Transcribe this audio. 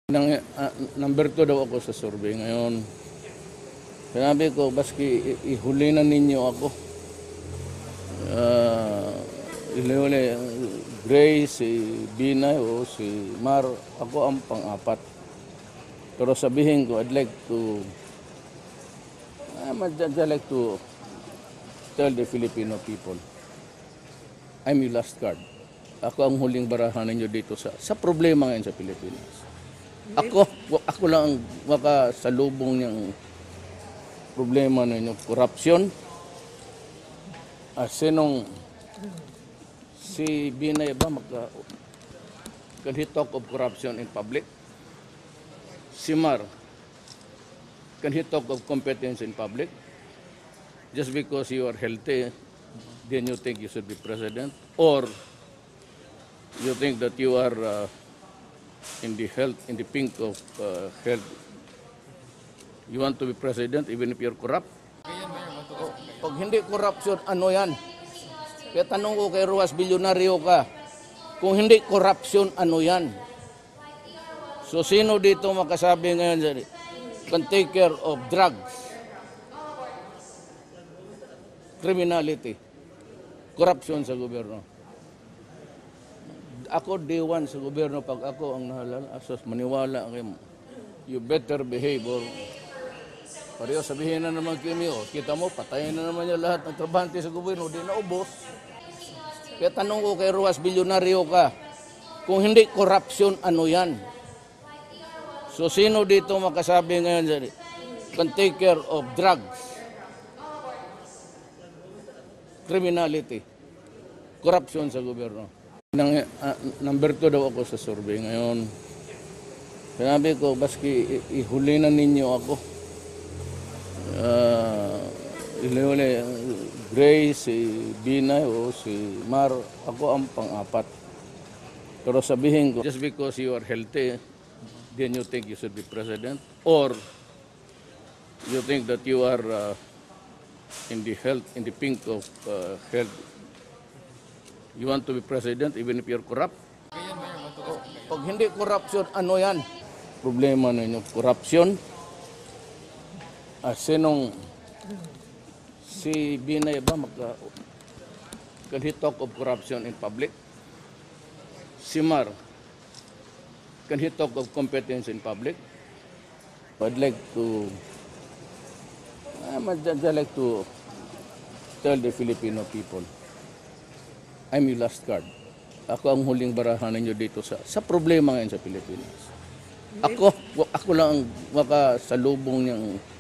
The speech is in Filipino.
Number 2 daw ako sa survey ngayon. Sinabi ko, baski ihuli na ninyo ako. Ihuli, Grace, si Binay o si Mar, ako ang pang-apat. Pero sabihin ko, I'd like to tell the Filipino people, I'm your last card. Ako ang huling barahan ninyo dito sa problema ngayon sa Pilipinas. Ako lang ang makasalubong niyang problema ninyo. Corruption. Sinong si Binay ba can he talk of corruption in public? Si Mar, can he talk of competence in public? Just because you are healthy, then you think you should be president? Or you think that you are in the pink of health, you want to be president even if you're corrupt? Pag hindi corruption, ano yan? Kaya tanong ko kay Ruas, bilyonaryo ka. Kung hindi corruption, ano yan? So sino dito makasabi ngayon can take care of drugs, criminality, corruption sa gobyerno? Ako day one sa gobyerno, pag ako ang nahalal, asos maniwala kayo, you better behave or pareho sabihin na naman kayo, kita mo, patayin na naman niya lahat ng trabahante sa gobyerno, di na ubos. Kaya tanong ko kay Ruas, bilyonaryo ka. Kung hindi corruption, ano yan? So sino dito makasabi ngayon can take care of drugs, criminality, corruption sa gobyerno? Number 2 daw ako sa survey ngayon. Sinabi ko, baski ihuli na ninyo ako. Ihuli, Grace, si Binay o si Mar, ako ang pang-apat. Pero sabihin ko, just because you are healthy, then you think you should be president? Or you think that you are in the pink of health, you want to be president even if you're corrupt? Pag hindi corruption, ano yan? Problema ninyo, corruption. Sinong si Binay ba can he talk of corruption in public? Si Mar, can he talk of competence in public? I'd like to tell the Filipino people, I'm your last card. Ako ang huling barahan ninyo dito sa problema ngayon sa Pilipinas. Ako lang ang makasalubong niyang